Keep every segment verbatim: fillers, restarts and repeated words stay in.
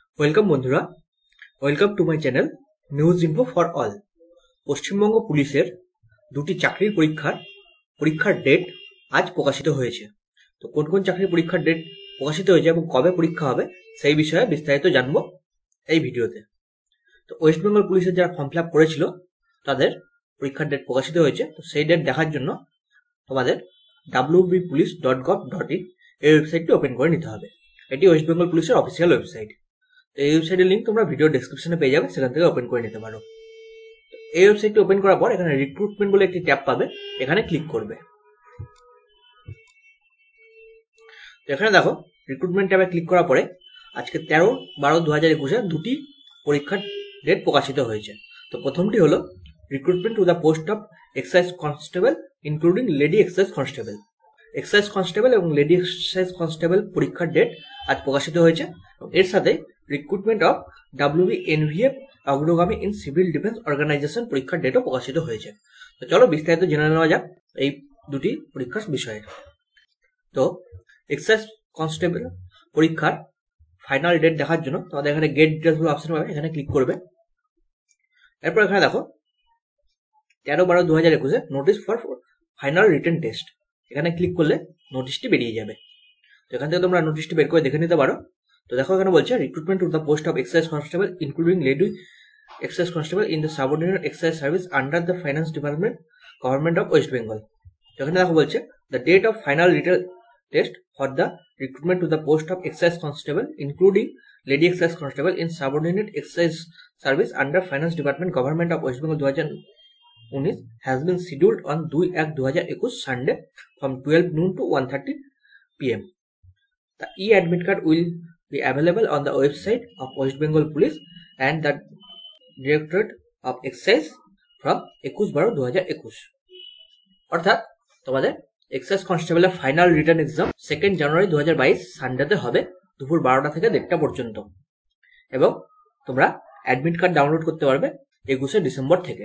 Welcome বন্ধুরা, welcome to my channel news info for all. Paschimbanga পুলিশের দুটি চাকরির পরীক্ষার পরীক্ষার ডেট আজ প্রকাশিত হয়েছে। তো কোন কোন চাকরির পরীক্ষার ডেট প্রকাশিত হয়েছে এবং কবে পরীক্ষা হবে সেই বিষয়ে বিস্তারিত জানবো এই ভিডিওতে। তো ওয়েস্ট বেঙ্গল পুলিশের যারা ফর্ম ফিল আপ করেছিল তাদের পরীক্ষার ডেট প্রকাশিত হয়েছে। তো সেই ডেট দেখার জন্য তোমাদের W B police dot gov dot in এই ওয়েবসাইটটি ওপেন করে নিতে হবে। এটি ওয়েস্ট বেঙ্গল পুলিশের অফিসিয়াল ওয়েবসাইট। এই ওয়েবসাইটের লিঙ্ক তোমরা ভিডিও ডেসক্রিপশনে পেয়ে যাবে, সেখান থেকে ওপেন করে নিতে পারো। এই ওয়েবসাইটটি ওপেন করার পর এখানে রিক্রুটমেন্ট বলে একটি ট্যাব পাবে, এখানে ক্লিক করবে। এখানে দেখো রিক্রুটমেন্ট ট্যাবে ক্লিক করার পরে আজকে তেরো বারো দু হাজার একুশে দুটি পরীক্ষার ডেট প্রকাশিত হয়েছে। তো প্রথমটি হলো recruitment to the post of excise constable including lady excise constable. Excise constable এবং লেডি এক্সাইজ কনস্টেবল পরীক্ষার ডেট আজ প্রকাশিত হয়েছে। এর সাথে recruitment of WB NVF Agragami in civil defence organisation পরীক্ষার ডেটও প্রকাশিত হয়েছে। তো চলো বিস্তারিত জেনে নেওয়া যাক এই দুটি পরীক্ষার বিষয়ে। তো এক্সাইজ কনস্টেবল পরীক্ষার ফাইনাল ডেট দেখার জন্য তোমাদের এখানে গেট ডিটেলস বলে অপশন পাবে, এখানে ক্লিক করবে। এরপর এখানে দেখো তেরো বারো দু হাজার একুশে notice for final written test, এখানে ক্লিক করলে নোটিশটি বেরিয়ে যাবে। তো এখান থেকে তোমরা নোটিশটি বের করে দেখে নিতে পারো। তো দেখো এখানে বলছে recruitment to the post of excise constable including lady excise constable in the subordinate excise service under the finance department government of West Bengal. তো এখানে দেখো বলছে the date of final written test for the recruitment to the post of excise constable including lady excise constable in subordinate excise service under finance department government of West Bengal দু হাজার উনিশ has been scheduled on দুই এক দু হাজার একুশ Sunday from twelve noon to one thirty p m The e-admit card will be available on the website of West Bengal Police and the Directorate of Excise from একুশ বারো দু হাজার একুশ। অর্থাৎ তোমাদের এক্সাইজ কনস্টেবলের ফাইনাল রিটার্ন এক্সাম সেকেন্ড জানুয়ারি দু হাজার বাইশ সানডেতে হবে দুপুর বারোটা থেকে দেড়টা পর্যন্ত, এবং তোমরা অ্যাডমিট কার্ড ডাউনলোড করতে পারবে একুশে ডিসেম্বর থেকে।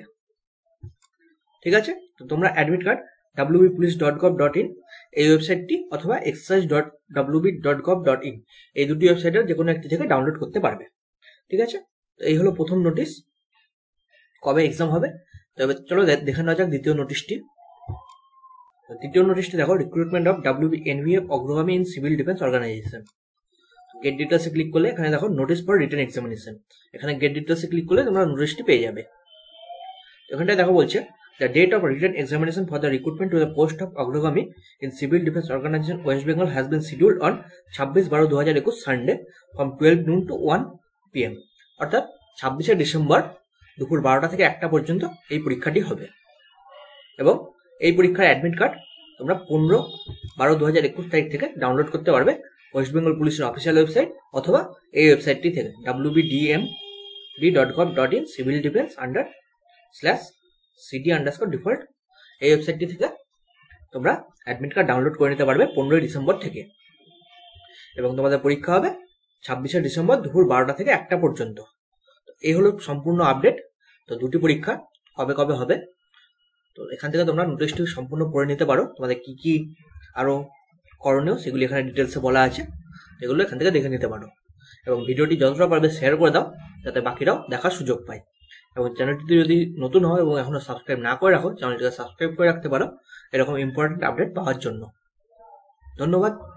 ঠিক আছে, তো তোমরা admit card WB police dot gov dot in এই ওয়েবসাইটটি অথবা excise dot WB dot gov dot in এই দুটি ওয়েবসাইটের যে কোনো একটি থেকে ডাউনলোড করতে পারবে। ঠিক আছে, তো এই হলো প্রথম নোটিশ কবে এক্সাম হবে। তো এবার চলো দেখে নেওয়া যাক দ্বিতীয় নোটিশটি। দ্বিতীয় নোটিশটি দেখো recruitment of WB NVF Agragami in civil defence organisation. Get ডিটেলসে ক্লিক করলে এখানে দেখো নোটিস ফর রিটেন এক্সামিনেশন, এখানে গেট ডিটেলসে ক্লিক করলে তোমরা নোটিশটি পেয়ে যাবে। এখানটায় দেখো বলছে The date of written examination for the recruitment to the post of Agrogami in Civil Defense Organization West Bengal has been scheduled on ছাব্বিশ বারো দু হাজার একুশ Sunday from twelve noon to one p m অর্থাৎ ছাব্বিশে December দুপুর বারোটা থেকে একটা পর্যন্ত এই পরীক্ষাটি হবে। এবং এই পরীক্ষার অ্যাডমিট কার্ড তোমরা পনেরো বারো দু হাজার একুশ তারিখ থেকে ডাউনলোড করতে পারবে ওয়েস্ট বেঙ্গল পুলিশের অফিসিয়াল ওয়েবসাইট অথবা এই ওয়েবসাইটটি থেকে W B D M D dot gov dot in civil defence under slash CD underscore default এই ওয়েবসাইটটি থেকে তোমরা অ্যাডমিট কার্ড ডাউনলোড করে নিতে পারবে পনেরোই ডিসেম্বর থেকে। এবং তোমাদের পরীক্ষা হবে ছাব্বিশে ডিসেম্বর দুপুর বারোটা থেকে একটা পর্যন্ত। এই হলো সম্পূর্ণ আপডেট। তো দুটি পরীক্ষা কবে কবে হবে, তো এখান থেকে তোমরা নোটিশটি সম্পূর্ণ পড়ে নিতে পারো। তোমাদের কি কি আরো করণীয় সেগুলি এখানে ডিটেলসে বলা আছে, এগুলো এখান থেকে দেখে নিতে পারো। এবং ভিডিওটি যতটা পারবে শেয়ার করে দাও যাতে বাকিরাও দেখার সুযোগ পায়। এবং চ্যানেলটিতে যদি নতুন হয় এবং এখনো সাবস্ক্রাইব না করে রাখো, চ্যানেলটিকে সাবস্ক্রাইব করে রাখতে পারো এরকম ইম্পর্টেন্ট আপডেট পাওয়ার জন্য। ধন্যবাদ।